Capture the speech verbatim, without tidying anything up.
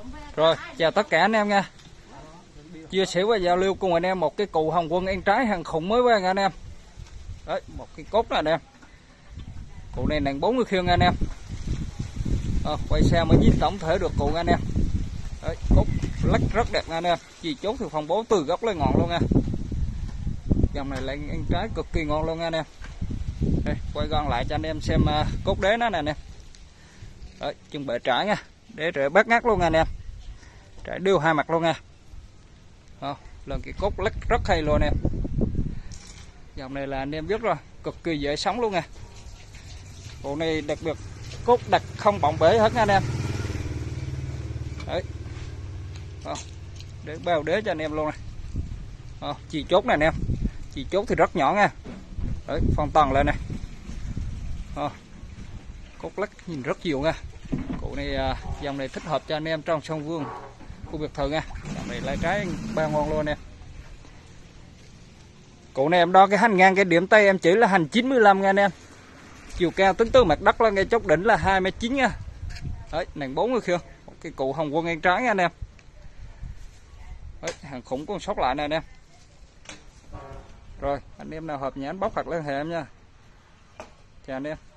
Rồi, chào tất cả anh em nha. Chia sẻ và giao lưu cùng anh em một cái cụ Hồng Quân ăn trái hàng khủng mới với anh em. Đấy, một cái cốt này anh em. Cụ này nặng bốn mươi kg anh em. À, quay xe mới nhìn tổng thể được cụ anh em. Đấy, cốt lắc rất đẹp anh em. Chỉ chốt thì phong bố từ gốc lên ngọn luôn nha. Dòng này lại ăn trái cực kỳ ngon luôn anh em. Đây, quay gọn lại cho anh em xem uh, cốt đế nó nè anh em. Đấy, chân bệ trái nha, đế rễ bát ngát luôn anh em. Trái đều hai mặt luôn nha. Đó, lần cái cốt lắc rất hay luôn em. Dòng này là anh em biết rồi, cực kỳ dễ sống luôn nha. Bộ này đặc biệt cốt đặc không bọng bể hết nha anh em. Đấy. Đó, để bao đế cho anh em luôn này. Đó, chỉ chốt này anh em. Chỉ chốt thì rất nhỏ nha. Đấy, phong tầng lên này. Đó, cốt lắc nhìn rất nhiều nha. Cụ này dòng này thích hợp cho anh em trong sông Vương, khu biệt thự nha. Dòng này lai trái ba ngon luôn em. Cụ này em đo cái hành ngang cái điểm tay em chỉ là hành chín mươi lăm nha anh em. Chiều cao tính từ mặt đất lên ngay chốt đỉnh là hai mét chín nha. Đấy, nặng bốn mươi kg. Cái cụ Hồng Quân ăn trái nha anh em. Đấy, hàng khủng còn sót lại nè anh em. Rồi, anh em nào hợp nhãn bóc hoặc liên hệ em nha. Chào anh em.